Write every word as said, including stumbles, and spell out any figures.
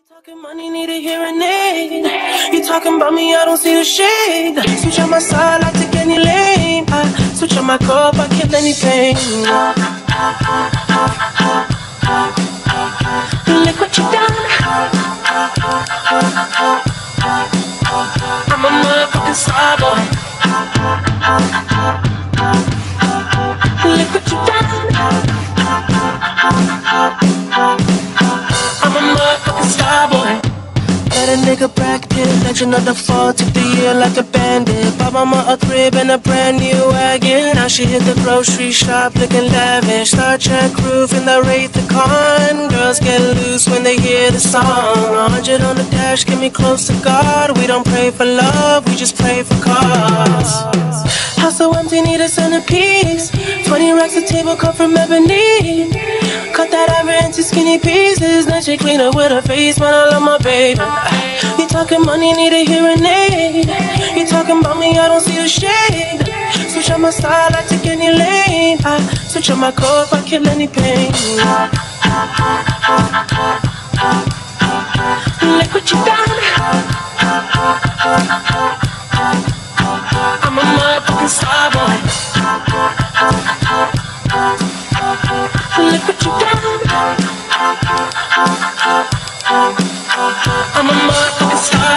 Talking money, need a hearing aid. You talking about me, I don't see the shade. Switch on my side, I take any lane. I switch on my cup, I kill any pain. Look what you done. I'm a motherfucking starboy. Look what you done. I'm a motherfucking starboy. Let a nigga bracket, legend of the fall, took the year like a bandit. Bought mama a crib and a brand new wagon. Now she hit the grocery shop looking lavish. Star Trek roof in the Wraith the Con. Girls get loose when they hear the song. A hundred on the dash, get me close to God. We don't pray for love, we just pray for cause. House so empty, need a centerpiece. Twenty racks of table cut from ebony. Cut that ever into skinny pieces. Now she clean up with her face, man, I love my baby. You talking money, need a hearing aid. You talking about me, I don't see a shade. Switch on my style, I take any lane. I switch on my coat, I kill any pain. Look what you done. I'm a motherfucking starboy. Look what you done. I'm a motherfucking star.